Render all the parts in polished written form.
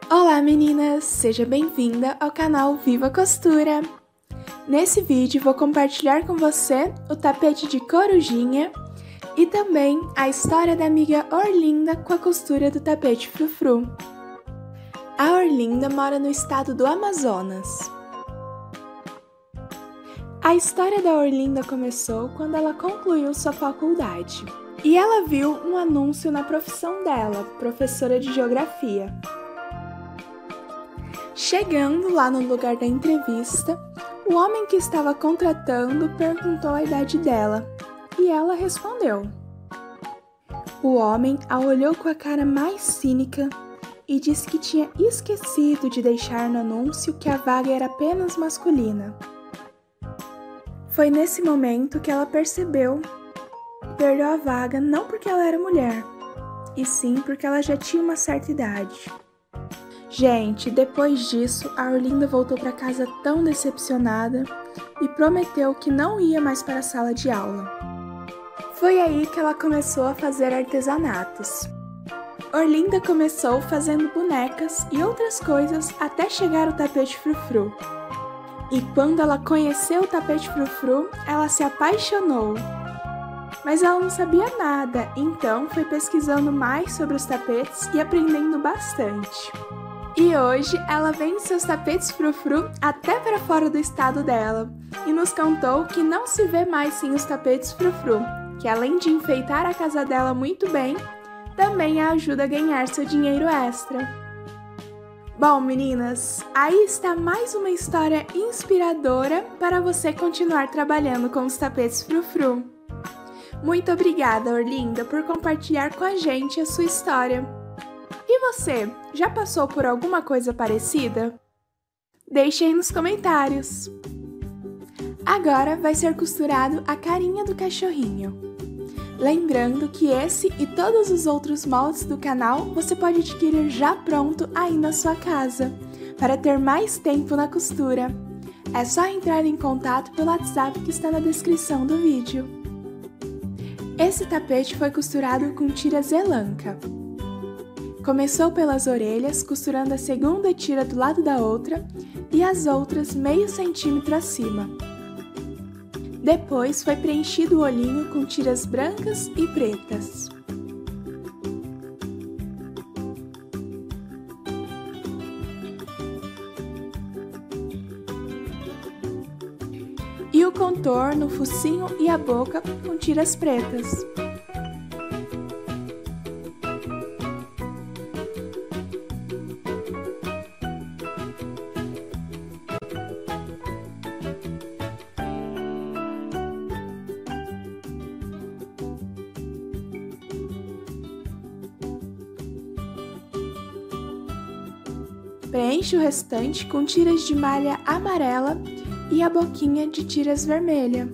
Olá meninas, seja bem-vinda ao canal Viva Costura! Nesse vídeo vou compartilhar com você o tapete de corujinha e também a história da amiga Orlinda com a costura do tapete frufru. A Orlinda mora no estado do Amazonas. A história da Orlinda começou quando ela concluiu sua faculdade e ela viu um anúncio na profissão dela, professora de geografia. Chegando lá no lugar da entrevista, o homem que estava contratando perguntou a idade dela e ela respondeu. O homem a olhou com a cara mais cínica e disse que tinha esquecido de deixar no anúncio que a vaga era apenas masculina. Foi nesse momento que ela percebeu que perdeu a vaga não porque ela era mulher, e sim porque ela já tinha uma certa idade. Gente, depois disso, a Orlinda voltou para casa tão decepcionada e prometeu que não ia mais para a sala de aula. Foi aí que ela começou a fazer artesanatos. Orlinda começou fazendo bonecas e outras coisas até chegar ao tapete frufru. E quando ela conheceu o tapete frufru, ela se apaixonou. Mas ela não sabia nada, então foi pesquisando mais sobre os tapetes e aprendendo bastante. E hoje ela vende seus tapetes frufru até para fora do estado dela e nos contou que não se vê mais sem os tapetes frufru, que além de enfeitar a casa dela muito bem, também a ajuda a ganhar seu dinheiro extra. Bom, meninas, aí está mais uma história inspiradora para você continuar trabalhando com os tapetes frufru. Muito obrigada, Orlinda, por compartilhar com a gente a sua história. E você, já passou por alguma coisa parecida? Deixe aí nos comentários. Agora vai ser costurado a carinha do cachorrinho. Lembrando que esse e todos os outros moldes do canal você pode adquirir já pronto aí na sua casa, para ter mais tempo na costura. É só entrar em contato pelo WhatsApp que está na descrição do vídeo. Esse tapete foi costurado com tiras Elanca. Começou pelas orelhas, costurando a segunda tira do lado da outra e as outras meio centímetro acima. Depois foi preenchido o olhinho com tiras brancas e pretas. E o contorno, o focinho e a boca com tiras pretas. Preenche o restante com tiras de malha amarela e a boquinha de tiras vermelha.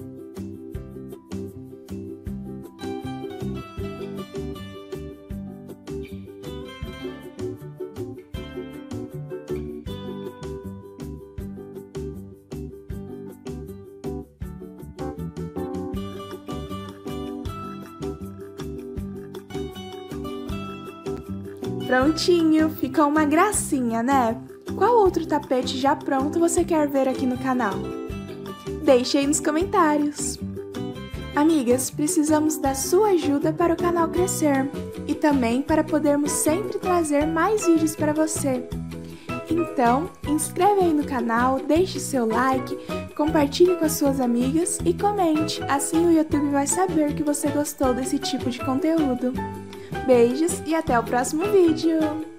Prontinho, ficou uma gracinha, né? Qual outro tapete já pronto você quer ver aqui no canal? Deixe aí nos comentários! Amigas, precisamos da sua ajuda para o canal crescer e também para podermos sempre trazer mais vídeos para você. Então, inscreve aí no canal, deixe seu like, compartilhe com as suas amigas e comente, assim o YouTube vai saber que você gostou desse tipo de conteúdo. Beijos e até o próximo vídeo!